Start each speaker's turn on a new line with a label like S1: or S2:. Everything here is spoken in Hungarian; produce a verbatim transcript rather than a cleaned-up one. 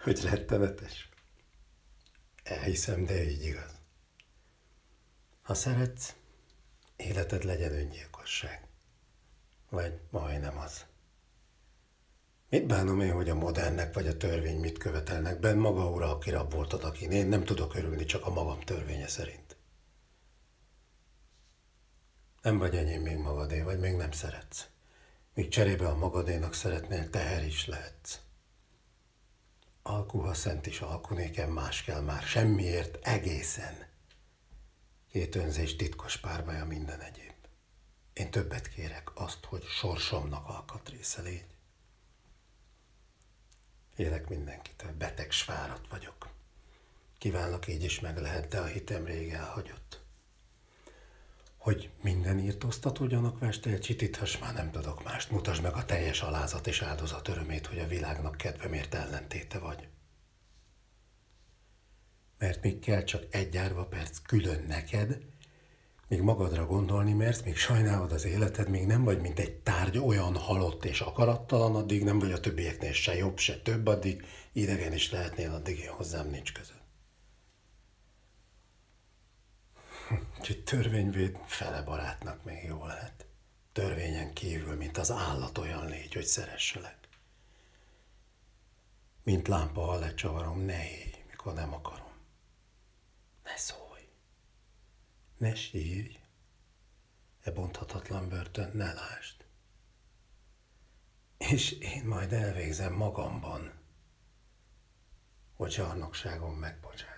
S1: Hogy rettenetes. Elhiszem, de így igaz. Ha szeretsz, életed legyen öngyilkosság. Vagy majdnem az. Mit bánom én, hogy a modernek vagy a törvény mit követelnek? Ben maga ura, aki raboltad, akin én nem tudok örülni csak a magam törvénye szerint. Nem vagy enyém még magadé, vagy még nem szeretsz. Míg cserébe a magadénak szeretnél, teher is lehetsz. Alkú, ha szent is alkú, nékem más kell már, semmiért egészen. Két önzés titkos párbaja minden egyéb. Én többet kérek, azt, hogy sorsomnak alkatrésze légy. Élek mindenkitől, beteg s fáradt vagyok. Kívánlak, így is meg lehet, de a hitem rég elhagyott. Hogy minden írtóztató gyanakvást elcsitíthass, már nem tudok mást. Mutasd meg a teljes alázat és áldozat örömét, hogy a világnak kedvemért ellentéte vagy. Mert még kell csak egy árva perc külön neked, míg magadra gondolni mersz, míg sajnálod az életed, még nem vagy, mint egy tárgy olyan halott és akarattalan, addig nem vagy a többieknél se jobb, se több, addig idegen is lehetnél, addig én hozzám nincs között. Úgyhogy törvényvéd fele barátnak még jó lehet. Törvényen kívül, mint az állat olyan légy, hogy szeresselek. Mint lámpa, ha lecsavarom, ne élj, mikor nem akarom. Ne szólj, ne sírj, e bonthatatlan börtönt ne lásd. És én majd elvégzem magamban, hogy zsarnokságom megbocsáss.